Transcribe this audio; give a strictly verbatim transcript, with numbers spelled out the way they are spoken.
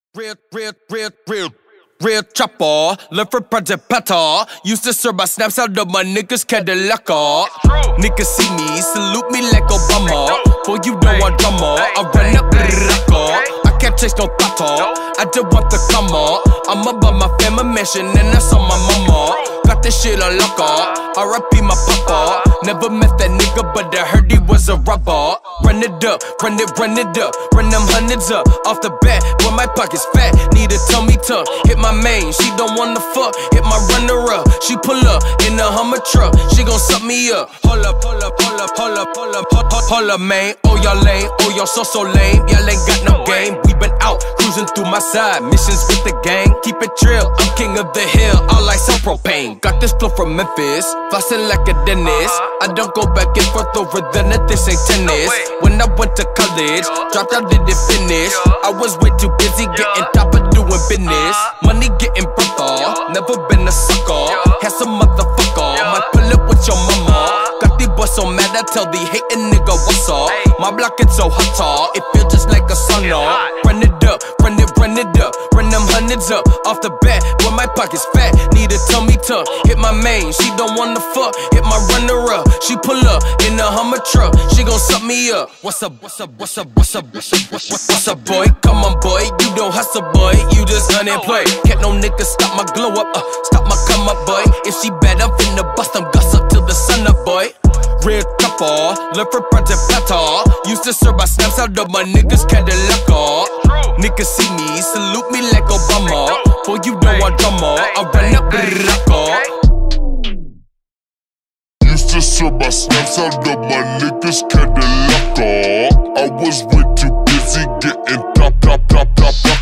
Real, real, real, real, real chopper. Live for Project Pata. Used to serve my snaps out of my niggas Cadillac. Niggas see me, salute me like Obama. Boy, you know I'm drummer. I run up the record. I can't chase no thought. I just want the come up. I'm about my family mansion and that's on my mama. Got this shit on locker. R I P my papa. Never met that nigga, but I heard he was a robber. Run it up, run it, run it up. Run them hundreds up off the bat, but my pocket's fat. Need a tummy tuck. Hit my main, she don't wanna fuck. Hit my runner up. She pull up in a Hummer truck. She gon' suck me up. Hold up, hold up, hold up, hold up, hold up, hold up, hold up, man. Oh, y'all lame, oh, y'all so so lame. Y'all ain't got no game. We been out cruising through my side missions with the gang. Keep it trill, I'm king of the hill. All I sell propane. Got this flow from Memphis, flossing like a dentist. I don't go back and forth over the net. This ain't tennis. When I went to college, dropped out, didn't finish. I was way too busy getting top of doing business. Money getting brother, never been a sucker. Had some motherfucker, might pull up with your mama. Got these boys so mad, I tell the hating nigga what's up. My block it's so hot, it feel just like a sauna. Run it up, run it, run it up. Run them hundreds up off the bat, but my pocket's fat. Need a tummy tuck. Hit my main, she don't wanna fuck. Hit my runner up. She pull up in a Hummer truck. She gon' suck me up. What's up, what's up, what's up, what's up, what's up, what's up, what's up, boy? Come on, boy. You don't hustle, boy. You just unemployed. Can't no nigga stop my glow up. Uh, stop my come up, boy. If she bad, I'm finna bust them guts up till the sun up, boy. Real chopper, live for Project Pata. Used to serve my snaps out of my niggas Cadillac. Niggas see me, salute me like Obama. Boy, you know I'm drummer. I run up the record. Used to serve my snaps out of my niggas Cadillac. I was way too busy getting top, top, top, top, top.